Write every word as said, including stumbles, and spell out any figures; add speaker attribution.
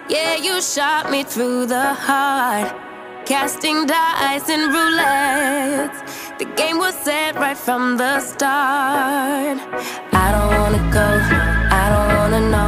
Speaker 1: Yeah, you shot me through the heart, casting dice and roulette. The game was set right from the start. I don't wanna go, I don't wanna know.